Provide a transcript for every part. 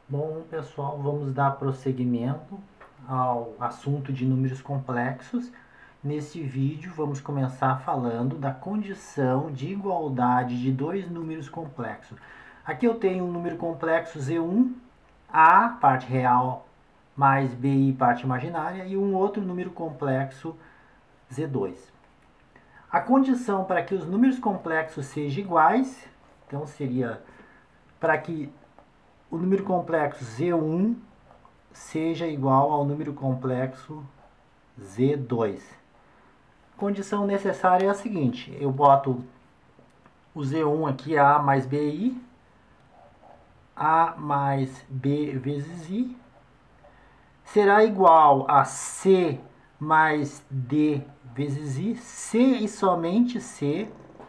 Bom, pessoal, vamos dar prosseguimento ao assunto de números complexos. Neste vídeo, vamos começar falando da condição de igualdade de dois números complexos. Aqui eu tenho um número complexo Z1, A, parte real, mais BI, parte imaginária, e um outro número complexo Z2. A condição para que os números complexos sejam iguais, então seria para que o número complexo Z1 seja igual ao número complexo Z2. Condição necessária é a seguinte: eu boto o Z1 aqui, A mais BI, A mais B vezes I, será igual a C mais D vezes I, C e somente C,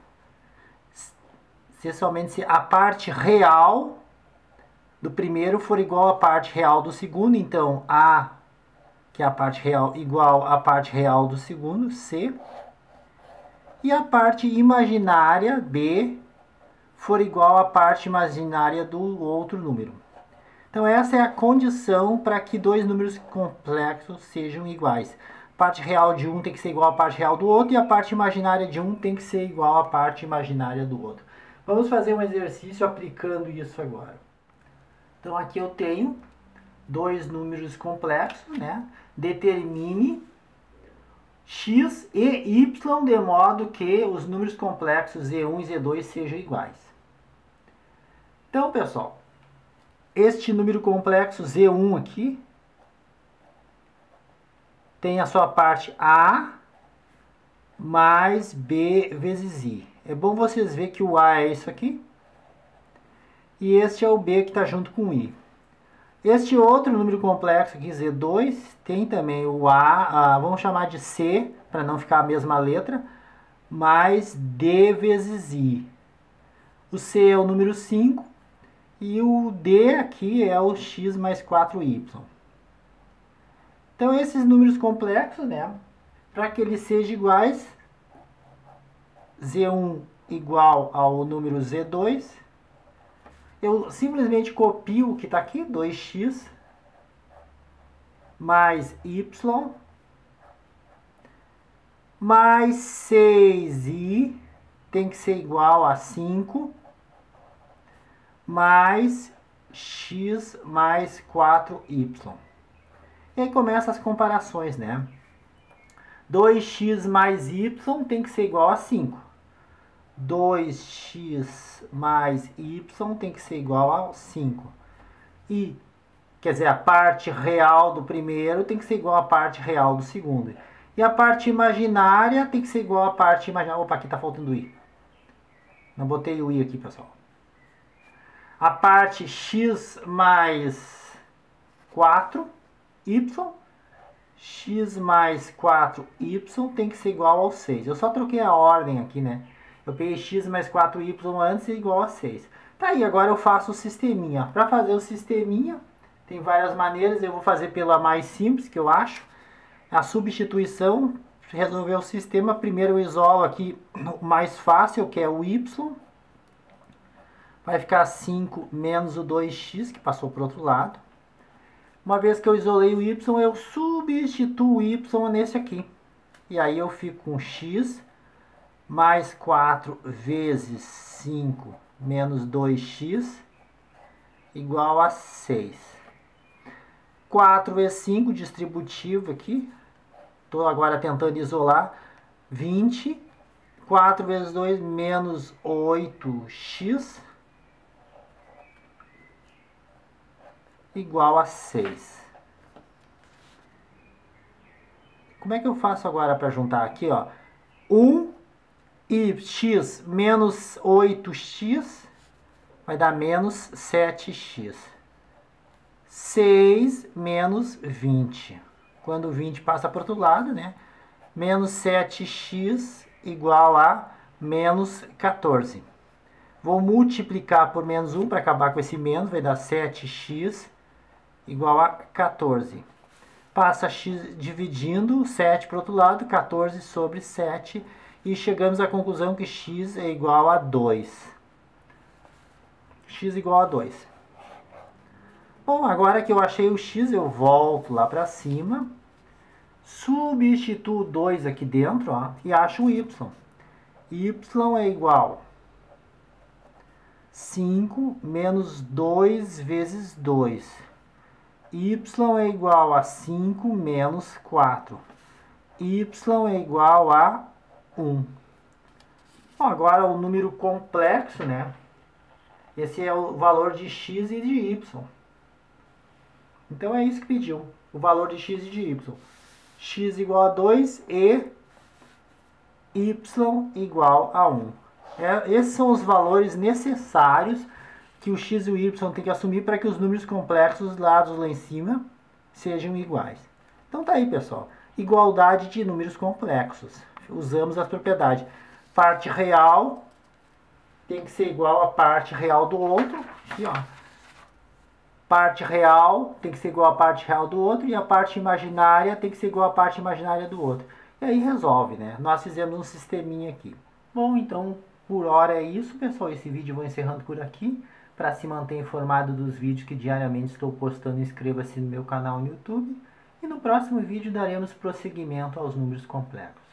a parte real do primeiro for igual à parte real do segundo, então A, que é a parte real, igual à parte real do segundo, C, e a parte imaginária, B, for igual à parte imaginária do outro número. Então essa é a condição para que dois números complexos sejam iguais. A parte real de um tem que ser igual à parte real do outro e a parte imaginária de um tem que ser igual à parte imaginária do outro. Vamos fazer um exercício aplicando isso agora. Então aqui eu tenho dois números complexos, né? Determine x e y de modo que os números complexos Z1 e Z2 sejam iguais. Então, pessoal, este número complexo Z1 aqui tem a sua parte A mais B vezes I. É bom vocês verem que o A é isso aqui e este é o B que está junto com o I. Este outro número complexo aqui, Z2, tem também o A, vamos chamar de C, para não ficar a mesma letra, mais D vezes I. O C é o número 5 e o D aqui é o X mais 4Y. Então, esses números complexos, né, para que eles sejam iguais, Z1 igual ao número Z2, eu simplesmente copio o que está aqui, 2x mais y mais 6i tem que ser igual a 5 mais x mais 4y. E aí começam as comparações, né? 2x mais y tem que ser igual a 5. 2x mais y tem que ser igual a 5. E, quer dizer, a parte real do primeiro tem que ser igual à parte real do segundo. E a parte imaginária tem que ser igual à parte imaginária. Opa, aqui está faltando o i. Não botei o i aqui, pessoal. A parte x mais 4y, x mais 4y tem que ser igual ao 6. Eu só troquei a ordem aqui, né? Eu peguei x mais 4y antes e igual a 6. Tá aí, agora eu faço o sisteminha. Para fazer o sisteminha, tem várias maneiras. Eu vou fazer pela mais simples, que eu acho. A substituição, resolver o sistema. Primeiro eu isolo aqui o mais fácil, que é o y. Vai ficar 5 menos o 2x, que passou para o outro lado. Uma vez que eu isolei o y, eu substituo o y nesse aqui. E aí eu fico com x mais 4 vezes 5 menos 2x igual a 6. 4 vezes 5, distributivo aqui. Estou agora tentando isolar. 20. 4 vezes 2, menos 8x igual a 6. Como é que eu faço agora para juntar aqui, ó? 1 e x menos 8x vai dar menos 7x. 6 menos 20. Quando 20 passa para o outro lado, né? Menos 7x igual a menos 14. Vou multiplicar por menos 1 para acabar com esse menos, vai dar 7x igual a 14. Passa x dividindo, 7 para o outro lado, 14 sobre 7. E chegamos à conclusão que x é igual a 2. X igual a 2. Bom, agora que eu achei o x, eu volto lá para cima, substituo 2 aqui dentro, ó, e acho o y. Y é igual a 5 menos 2 vezes 2. Y é igual a 5 menos 4. Y é igual a 1. Bom, agora o número complexo, né? Esse é o valor de x e de y. Então é isso que pediu, o valor de x e de y. X igual a 2 e y igual a 1. Esses são os valores necessários que o x e o y tem que assumir para que os números complexos lados lá em cima sejam iguais. Então tá aí, pessoal. Igualdade de números complexos. Usamos as propriedades. Parte real tem que ser igual à parte real do outro. Aqui, ó. Parte real tem que ser igual à parte real do outro e a parte imaginária tem que ser igual à parte imaginária do outro. E aí resolve, né? Nós fizemos um sisteminha aqui. Bom, então por hora é isso, pessoal. Esse vídeo eu vou encerrando por aqui. Para se manter informado dos vídeos que diariamente estou postando, inscreva-se no meu canal no YouTube. E no próximo vídeo daremos prosseguimento aos números complexos.